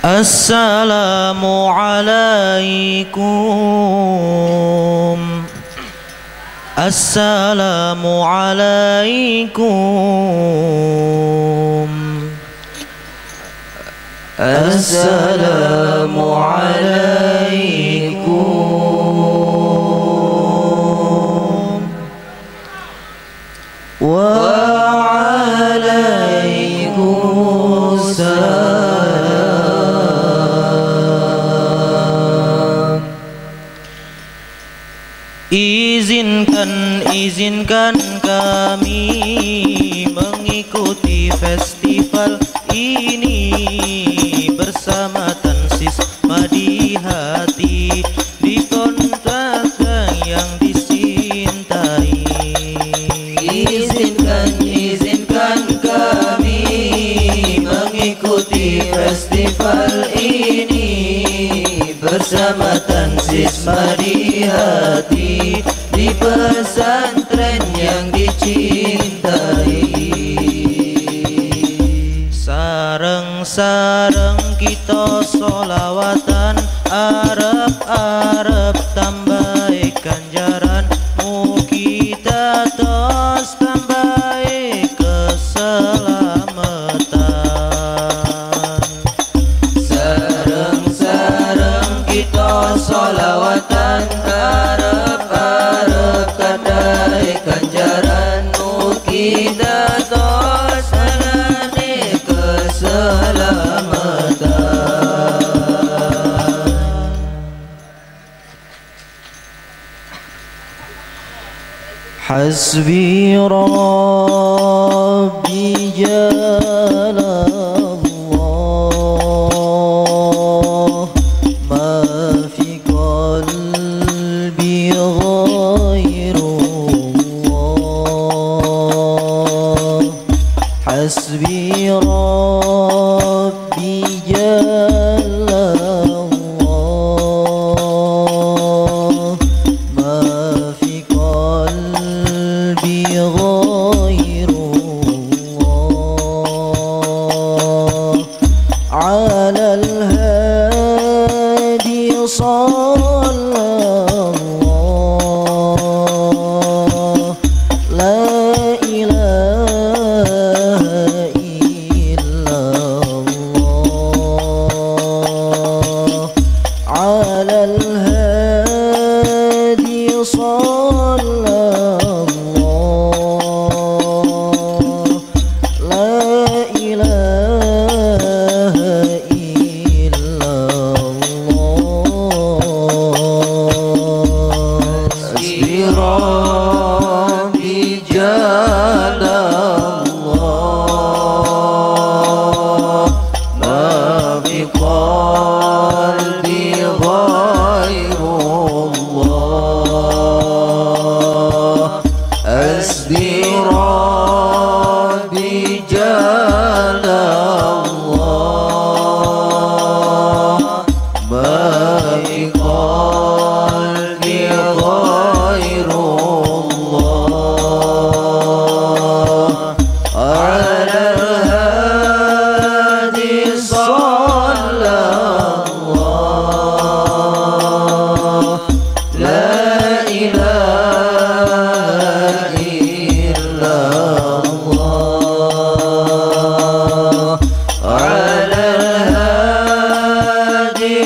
Assalamualaikum. Assalamualaikum. Assalamualaikum. Waalaikumsalam. Izinkan kami mengikuti festival ini bersama Tansis Madi Hati di kontak yang disintai. Izinkan kami mengikuti festival ini bersama Tansis Madi Hati di pesantren yang dicintai. Sareng-sareng kita solawatan, arep tambah ganjaran, kita tos tambah keselamatan. Sareng-sareng kita solawatan, arep tandai ganjaran, kita tos alane keselamatan. Hasbi Rabbi Jalallah, ma fi qalbi ghairullah. Hasbi Rabbi Jalallah, ma fi qalbi ghairullah. Ala al-hadi sallallahu, la ilaha illallah. Ala al-hadi sallallahu, la ilaha illallah. Hasbi Rabbi Jalallah, ma fi qalbi ghairullah. Hasbi Rabbi Jalallah, ma fi qalbi ghairullah. Ala al-hadi sallallahu, la ilaha illallah. Ala al-hadi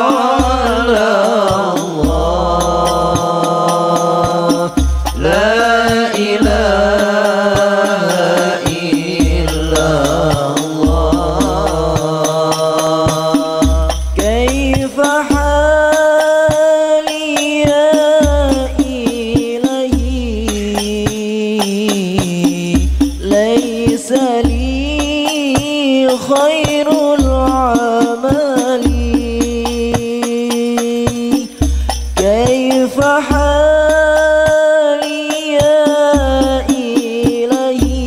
sallallahu, la ilaha illallah. Kaifa hali ya ilahi, laysa li khairul amali. Kaifa hali ya ilahi,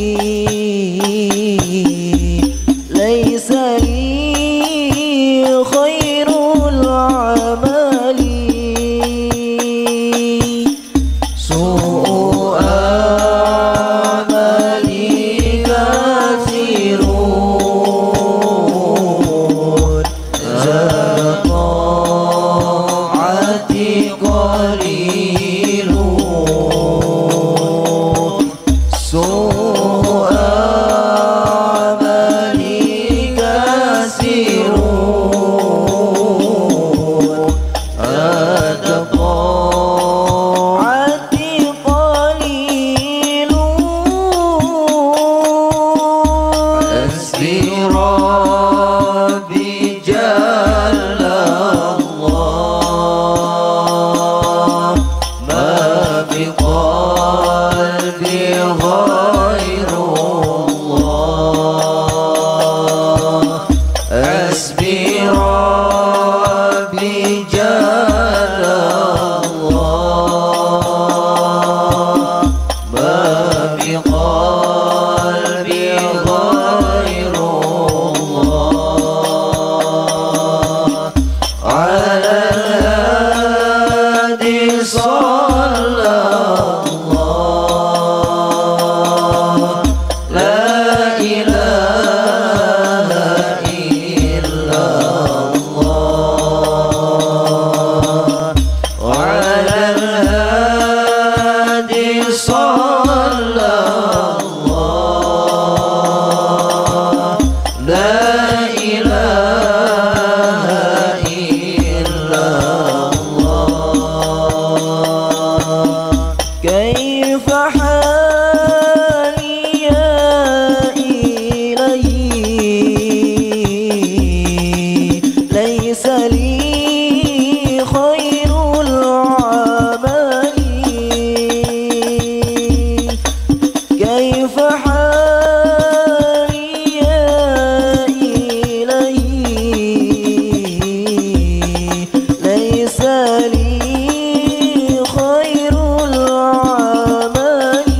laysa li khairul amali. Su'u amali kathirun غير الله حسبي ربي جل الله ما في قلبي غير الله على الهادي صلى الله لا إله إلا الله وعلى الهادي صلى الله لا إله إلا الله كيف حالي يا إلهي ليس لي خير العمل كيف حالي يا إلهي ليس لي خير العمل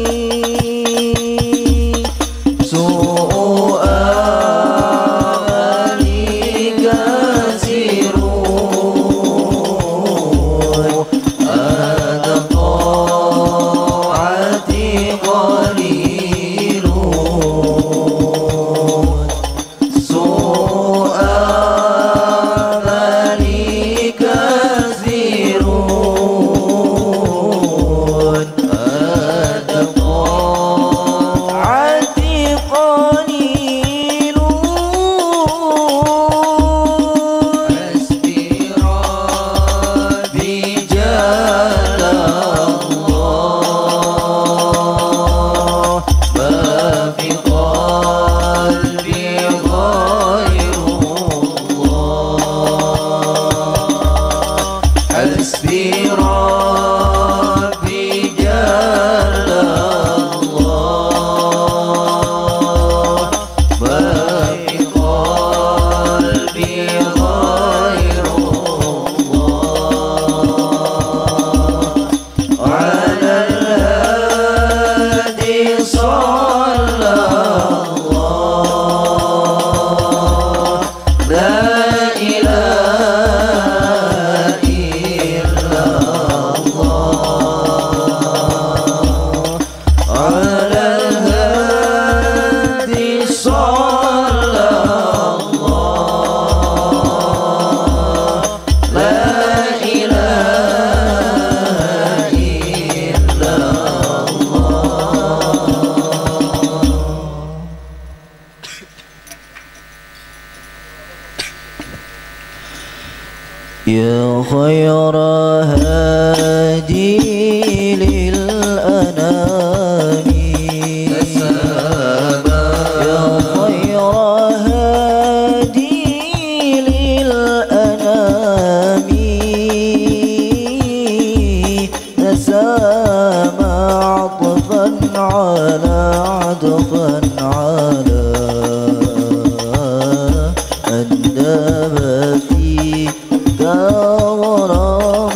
سوء أملي كثير أنا طاعتي قليل سوء أملي كثير أنا طاعتي قليل حسبي ربي جل الله ما في قلبي غير الله حسبي ربي جل الله ما في قلبي غير الله على الهادي صلى الله لا إله إلا الله على الهادي صلى الله لا إله إلا الله يا خير هادي للأنام يا خير هادي للأنام نسام عطفا على عطفا على أندب فيك غرام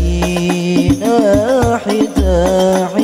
المدينة حتاحي